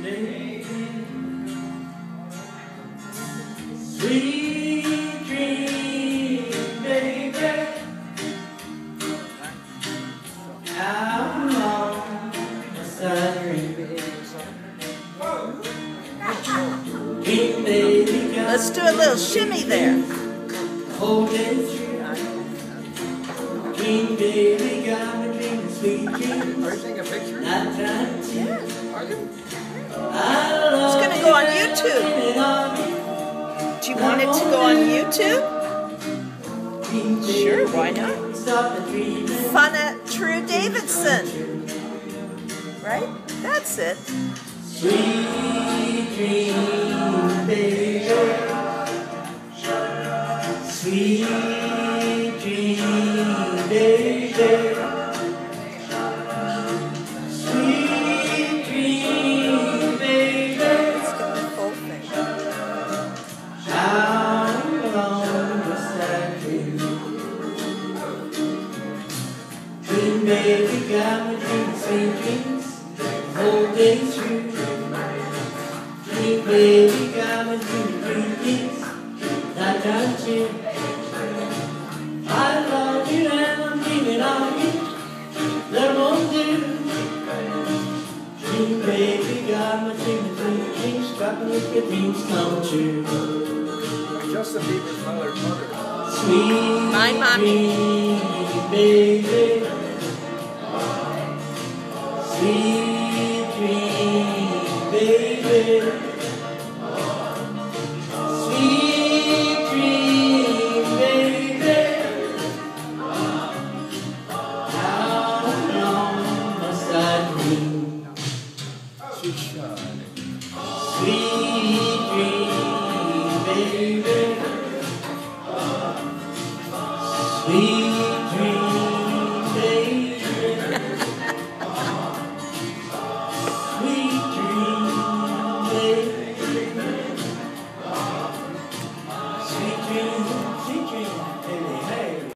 Sweet dream, baby. How long must I dream? Dream, baby, Let's do a little shimmy there. holding through. Dream, baby, got me dreaming sweet dreams. Are you taking a picture? Not trying to. Are you? It's going to go on YouTube. Do you want it to go on YouTube? Sure, why not? Fun at True Davidson. Right? That's it. Sweet dream, baby. Sweet dream, baby. Sweet dream, baby. Let's get the full thing. How long must I dream? Dream, baby, got me dreaming sweet dreams. Whole day through. Dream, baby, got me dreaming sweet dreams. Not don't you? I love you and I'm dreaming of you. That won't do. Dream, baby, got me dreaming sweet dreams. Got me with your dreams come true. Justin Bieber's mother. Sweet My mommy. dream, baby. Sweet dream, baby. Sweet dream, baby. How long must I dream? She's shining. Sweet dream, baby. Sweet